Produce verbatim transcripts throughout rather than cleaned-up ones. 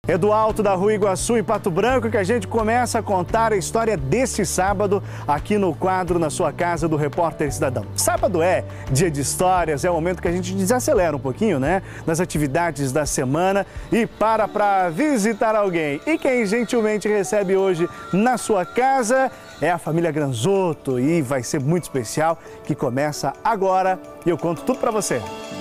É do alto da Rua Iguaçu, em Pato Branco, que a gente começa a contar a história desse sábado aqui no quadro Na Sua Casa do Repórter Cidadão. Sábado é dia de histórias, é o momento que a gente desacelera um pouquinho, né? Nas atividades da semana e para para visitar alguém. E quem gentilmente recebe hoje na sua casa é a família Granzotto e vai ser muito especial, que começa agora e eu conto tudo para você.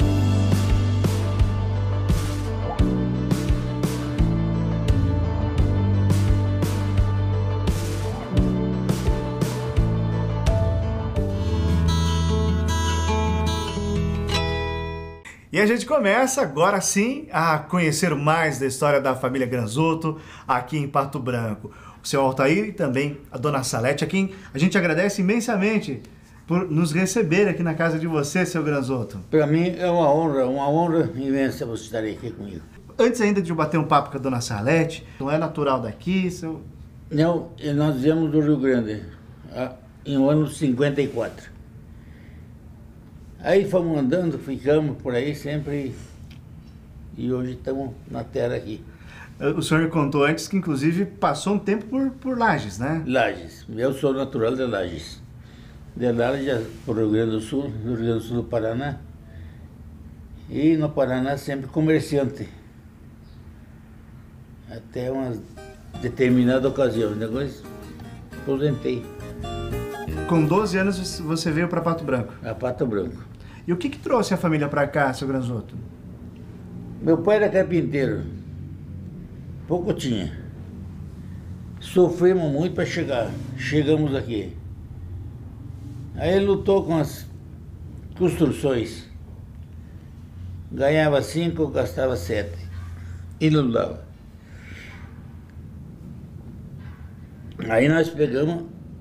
E a gente começa agora sim a conhecer mais da história da família Granzotto aqui em Pato Branco. O senhor Altair e também a dona Salete, a quem a gente agradece imensamente por nos receber aqui na casa de você, seu Granzotto. Para mim é uma honra, uma honra imensa você estar aqui comigo. Antes ainda de eu bater um papo com a dona Salete, não é natural daqui, seu... Não, nós viemos do Rio Grande, em o ano cinquenta e quatro. Aí fomos andando, ficamos por aí sempre e hoje estamos na terra aqui. O senhor me contou antes que inclusive passou um tempo por, por Lages, né? Lages, eu sou natural de Lages. De Lages para o Rio Grande do Sul, do Rio Grande do Sul do Paraná. E no Paraná sempre comerciante. Até uma determinada ocasião, depois aposentei. Com doze anos você veio para Pato Branco? A Pato Branco. E o que que trouxe a família para cá, seu Granzotto? Meu pai era carpinteiro. Pouco tinha. Sofremos muito para chegar. Chegamos aqui. Aí ele lutou com as construções. Ganhava cinco, gastava sete. E não dava. Aí nós pegamos.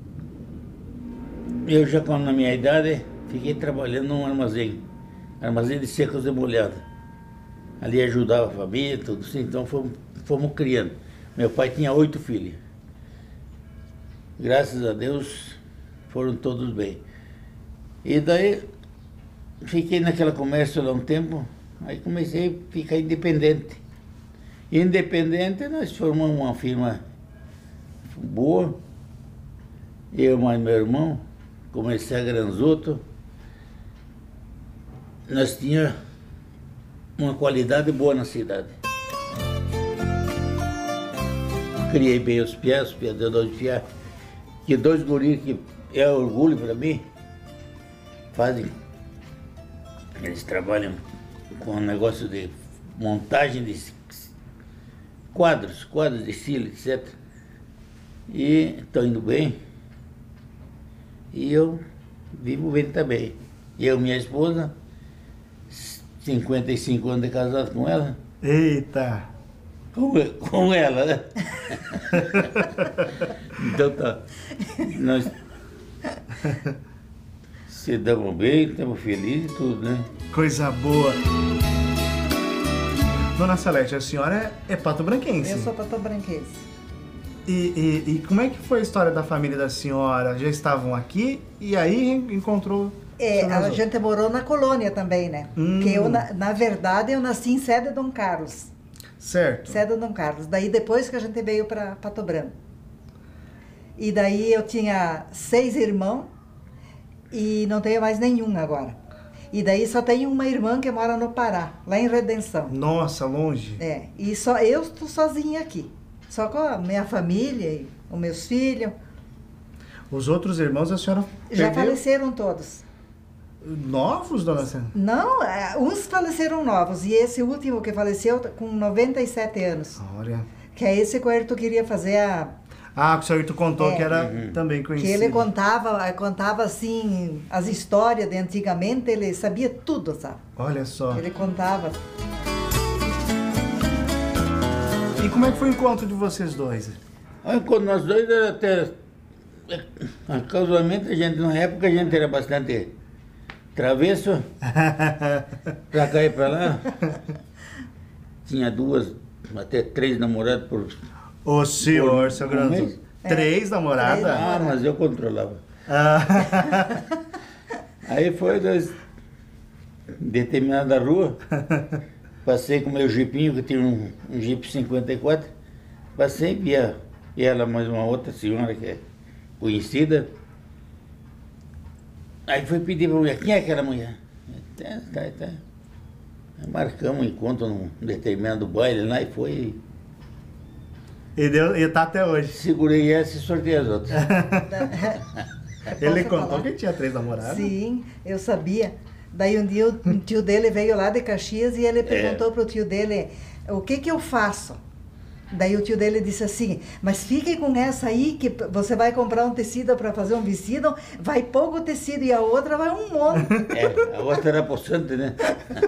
Eu já na minha idade fiquei trabalhando num armazém, armazém de secos e molhados. Ali ajudava a família, tudo assim, então fomos, fomos criando. Meu pai tinha oito filhos. Graças a Deus foram todos bem. E daí fiquei naquela comércio lá um tempo, aí comecei a ficar independente. Independente, nós formamos uma firma boa, eu mais meu irmão. Comecei a Granzotto, nós tínhamos uma qualidade boa na cidade. Criei bem os piás, os piás de dois piás, que dois guris que é orgulho para mim, fazem, eles trabalham com um negócio de montagem de quadros, quadros de estilo, etcétera. E estão indo bem. E eu vivo bem também. Eu, minha esposa, cinquenta e cinco anos de casado com ela. Eita! Com, com ela, né? Então tá. Nós se damos bem, estamos felizes e tudo, né? Coisa boa! Dona Salete, a senhora é, é patobranquense? Eu sou patobranquense. E, e, e como é que foi a história da família da senhora? Já estavam aqui e aí encontrou... É, a gente morou na colônia também, né? Hum. Porque eu, na, na verdade, eu nasci em Sé de Dom Carlos. Certo. Sé de Dom Carlos. Daí depois que a gente veio para Pato Branco. E daí eu tinha seis irmãos e não tenho mais nenhum agora. E daí só tenho uma irmã que mora no Pará, lá em Redenção. Nossa, longe. É, e só eu estou sozinha aqui. Só com a minha família e os meus filhos. Os outros irmãos a senhora Já perdeu? faleceram todos. Novos, dona Senhora? Não, uns faleceram novos. E esse último que faleceu com noventa e sete anos. Olha. Que é esse que o Ayrton queria fazer a... Ah, que o senhor Ayrton contou É. que era Uhum. também Que conhecido. ele contava, contava assim, as histórias de antigamente, ele sabia tudo, sabe? Olha só. Ele contava. E como é que foi o encontro de vocês dois? Aí quando nós dois era até. Casualmente, a gente, na época, a gente era bastante travesso, pra cá e pra lá. Tinha duas, até três namoradas por. O senhor, por seu um Granzotto. mês. Três namoradas? Três Ah, mas eu controlava. Ah. Aí foi das determinada rua, Passei com o meu jipinho, que tinha um, um Jeep cinquenta e quatro. Passei e via ela mais uma outra senhora que é conhecida. Aí fui pedir para a mulher, quem é aquela mulher? Tá, tá, tá. Marcamos um encontro num determinado baile lá e foi. E, deu, e tá até hoje. Segurei essa e sorteei as outras. Ele Posso contou falar? que tinha três namoradas? Sim, eu sabia. Daí um dia o tio dele veio lá de Caxias e ele perguntou pro tio dele, o que que eu faço? Daí o tio dele disse assim, mas fique com essa aí que você vai comprar um tecido para fazer um vestido, vai pouco tecido e a outra vai um monte. É, a outra era possante, né?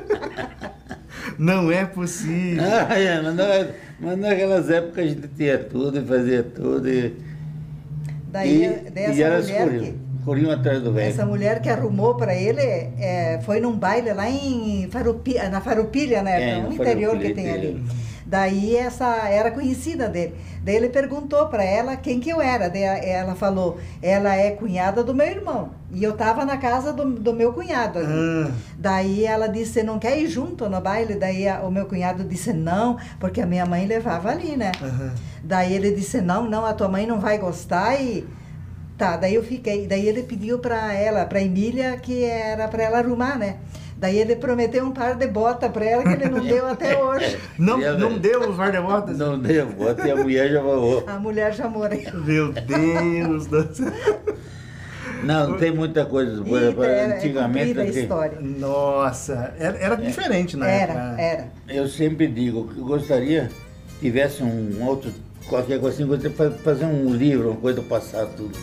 Não é possível. Ah, é, mas, não, mas naquelas épocas a gente tinha tudo e fazia tudo. E, Daí, e, daí e essa elas mulher corriam, que... corriam atrás do velho. Essa mulher que arrumou para ele é, foi num baile lá em Farupi, na Farupilha, né? É, no no interior Farroupilha que tem ali. interior. Daí essa era conhecida dele. Daí ele perguntou para ela quem que eu era. Daí ela falou, ela é cunhada do meu irmão. E eu estava na casa do, do meu cunhado ali. Ah. Daí ela disse, você não quer ir junto no baile? Daí a, o meu cunhado disse, não, porque a minha mãe levava ali, né? Uhum. Daí ele disse, não, não, a tua mãe não vai gostar e... Tá, daí eu fiquei, daí ele pediu para ela, para Emília, que era para ela arrumar, né? Daí ele prometeu um par de bota para ela que ele não deu até hoje. Não, E a não velha? deu os guarda-botas? Não deu, bota e a mulher já falou. A mulher já morreu. Meu Deus do céu. Não, não tem muita coisa. Por Eita, exemplo, era, é antigamente, comprida a assim, história. Nossa, era, era diferente na Era, época. era. eu sempre digo que eu gostaria que tivesse um outro, qualquer coisa assim, gostaria de fazer um livro, uma coisa do passado, tudo.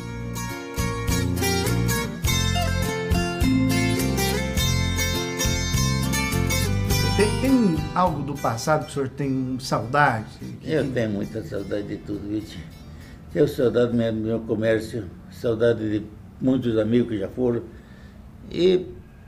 Tem, tem algo do passado que o senhor tem saudade? Eu tenho muita saudade de tudo, viu? Tenho saudade do meu, do meu comércio, saudade de muitos amigos que já foram. E,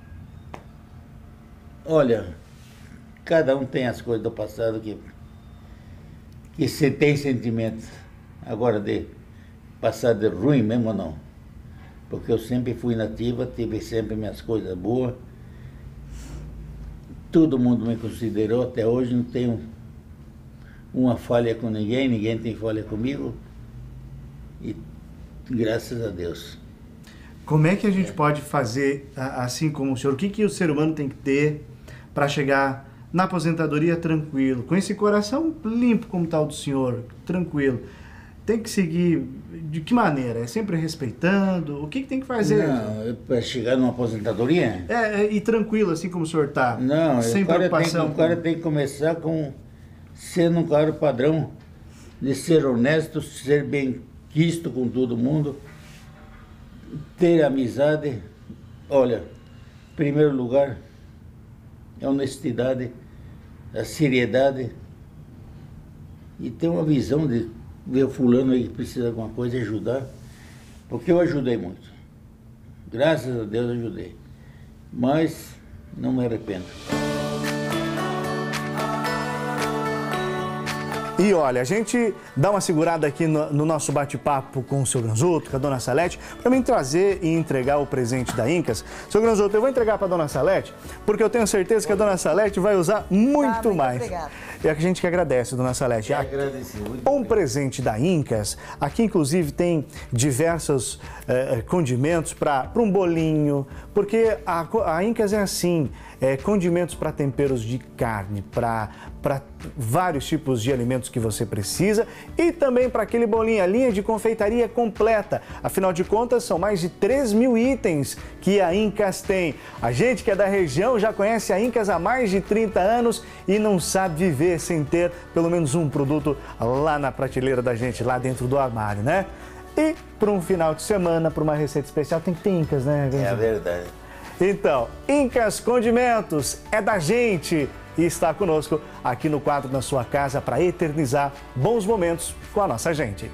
olha, cada um tem as coisas do passado que, que se tem sentimento. Agora, de passado ruim mesmo ou não. Porque eu sempre fui nativa, tive sempre minhas coisas boas. Todo mundo me considerou, até hoje não tenho uma falha com ninguém, ninguém tem falha comigo. E graças a Deus. Como é que a gente pode fazer, a- assim como o senhor, o que, que o ser humano tem que ter para chegar na aposentadoria tranquilo, com esse coração limpo como está o do senhor, tranquilo? Tem que seguir de que maneira? É sempre respeitando? O que, que tem que fazer? Não, para chegar numa aposentadoria? É, é, e tranquilo, assim como o senhor está? Não, sem o cara, tem, que- preocupação. o cara tem que começar com sendo um cara padrão, de ser honesto, ser bem quisto com todo mundo, ter amizade. Olha, em primeiro lugar, a honestidade, a seriedade e ter uma visão de ver o fulano aí que precisa de alguma coisa e ajudar, porque eu ajudei muito. Graças a Deus ajudei. Mas não me arrependo. E olha, a gente dá uma segurada aqui no, no nosso bate-papo com o seu Granzoto, com a dona Salete, para mim trazer e entregar o presente da Incas. Seu Granzoto, eu vou entregar para a dona Salete, porque eu tenho certeza que a dona Salete vai usar muito muito mais. obrigada. E é que a gente que agradece, dona Salete. Agradeci muito. Um presente da Incas. Aqui, inclusive, tem diversos eh, condimentos para um bolinho, porque a, co- a Incas é assim, é, condimentos para temperos de carne, para vários tipos de alimentos que você precisa e também para aquele bolinho, a linha de confeitaria completa. Afinal de contas, são mais de três mil itens que a Incas tem. A gente que é da região já conhece a Incas há mais de trinta anos e não sabe viver sem ter pelo menos um produto lá na prateleira da gente, lá dentro do armário, né? E para um final de semana, para uma receita especial, tem que ter Incas, né? É a verdade. Então, Incas Condimentos é da gente e está conosco aqui no quadro Na Sua Casa para eternizar bons momentos com a nossa gente.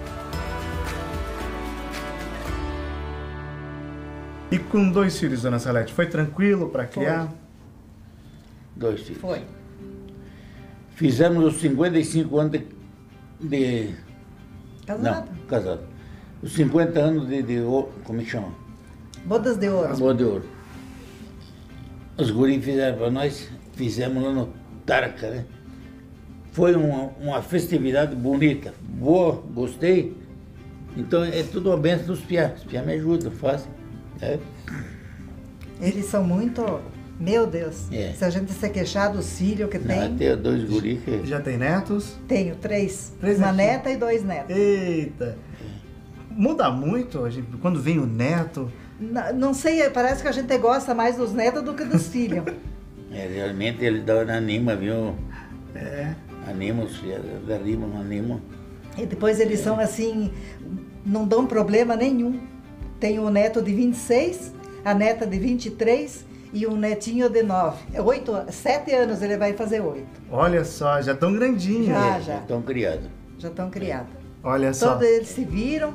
E com dois filhos, dona Salete, foi tranquilo para criar? Dois filhos. Foi. Fizemos os cinquenta e cinco anos de... de... Casado. Não, casado. Os cinquenta anos de... de o- como é que chama? Bodas de ouro. Boa de ouro. Os guris fizeram para nós, fizemos lá no Tarca, né? Foi uma, uma festividade bonita, boa, gostei. Então é tudo uma benção dos piá. Os piá me ajudam, fazem. É. Eles são muito... Meu Deus, É. se a gente se queixar dos filhos que tem... Não, tenho dois guris que... Já tem netos? Tenho três. Três uma netinhos. neta e dois netos. Eita! Muda muito a gente, quando vem o neto? N- Não sei, parece que a gente gosta mais dos netos do que dos filhos. É, realmente ele dá anima, viu? É. Anima os filhos, animam, animam. E depois eles são assim, não dão problema nenhum. Tem um neto de vinte e seis, a neta de vinte e três e um netinho de nove. Oito, sete anos ele vai fazer oito. Olha só, já tão grandinho. Já, É, já. estão criados. Já estão criados. Olha só. Todos eles se viram.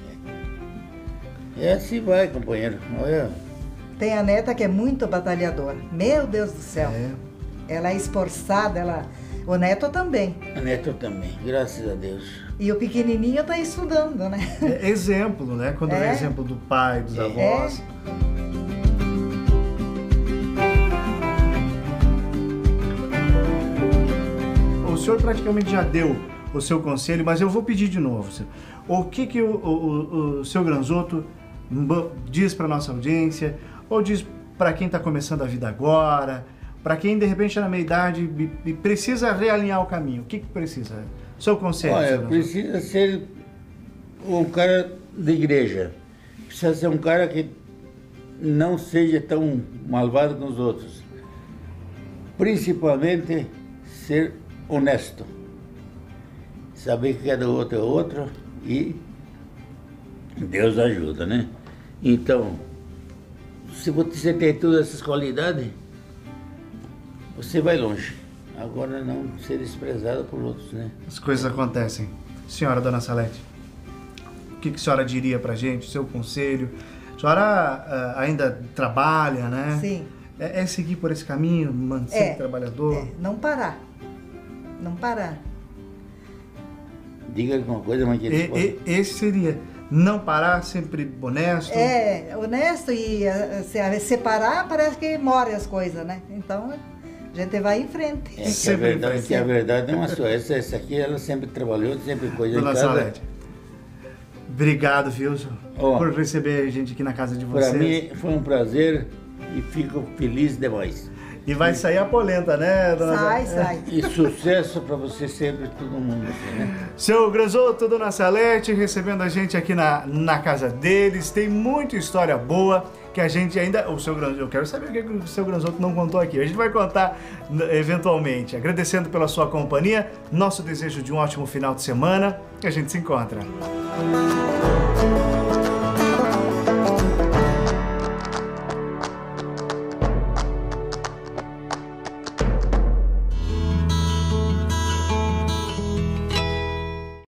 É assim vai, companheiro. Olha, Tem a neta que é muito batalhadora. Meu Deus do céu. É. Ela é esforçada, ela... o neto também. a neto também, graças a Deus. E o pequenininho está estudando, né? É exemplo, né? Quando É. vem exemplo do pai, dos É. avós. O senhor praticamente já deu o seu conselho, mas eu vou pedir de novo. senhor. O que, que o, o, o, o seu Granzotto diz para nossa audiência, ou diz para quem está começando a vida agora, para quem de repente é na meia idade e, e precisa realinhar o caminho? O que, que precisa? Seu conselho. Olha, seu Granzotto. precisa ser um cara de igreja. Precisa ser um cara que não seja tão malvado com os outros. Principalmente ser honesto. Saber que cada outro é outro e Deus ajuda, né? Então, se você tem todas essas qualidades, você vai longe. Agora não ser desprezado por outros, né? As coisas acontecem. Senhora Dona Salete, o que, que a senhora diria pra gente, o seu conselho? A senhora ah, ainda trabalha, né? Sim. É, é seguir por esse caminho, manter É, trabalhador? É, não parar. Não parar. Diga alguma coisa, mas que eles E- podem- e- esse seria não parar, sempre honesto. É, honesto e eh, se a- separar parece que morre as coisas, né? Então a gente vai em frente. É que a Sempre verdade, vai que a ser. verdade é uma só. Essa, essa aqui, ela sempre trabalhou, sempre coisa em Dona casa. Salete, obrigado, viu, senhor, Ó, por receber a gente aqui na casa de Para vocês. mim foi um prazer e fico feliz demais. E vai sair a polenta, né, Dona Sai, Salete? sai. E sucesso para você sempre, todo mundo. Assim, né? Seu Granzotto, Dona Salete, recebendo a gente aqui na, na casa deles. Tem muita história boa que a gente ainda... O seu Granzotto, eu quero saber o que o seu Granzotto não contou aqui. A gente vai contar n- eventualmente. Agradecendo pela sua companhia, nosso desejo de um ótimo final de semana. E a gente se encontra.